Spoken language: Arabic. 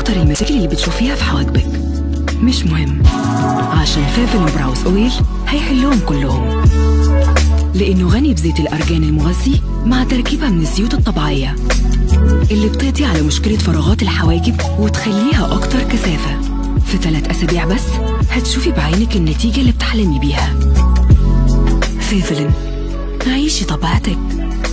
أكتر المشاكل اللي بتشوفيها في حواجبك. مش مهم، عشان فيفلين براوز أويل هيحلهم كلهم، لأنه غني بزيت الأرجان المغذي مع تركيبة من الزيوت الطبيعية اللي بتقضي على مشكلة فراغات الحواجب وتخليها أكتر كثافة. في 3 أسابيع بس هتشوفي بعينك النتيجة اللي بتحلمي بيها. فيفلين، عيشي طبيعتك.